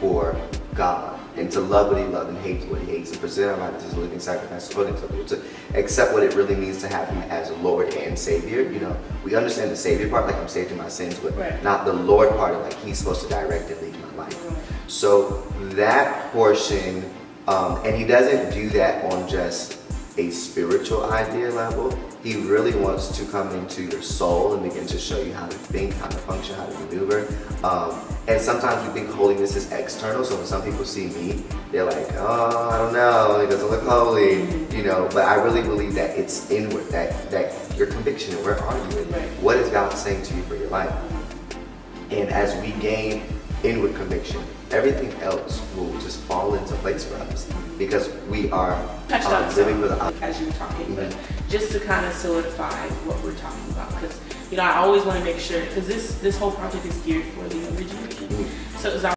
for God, and to love what he loves and hate what he hates, and present our life as a living sacrifice, to accept what it really means to have him as Lord and Savior. You know, we understand the Savior part, like I'm saved in my sins, but not the Lord part of like he's supposed to direct and lead my life. So that portion, and he doesn't do that on just a spiritual idea level. He really wants to come into your soul and begin to show you how to think, how to function, how to maneuver. And sometimes we think holiness is external, so when some people see me, they're like, oh, I don't know, it doesn't look holy, you know, but I really believe that it's inward, that your conviction, where are you, and what is God saying to you for your life? And as we gain inward conviction, everything else will just fall into place for us because we are living for the as you were talking, but just to kind of solidify what we're talking about, because you know I always want to make sure, because this whole project is geared for the original. So it's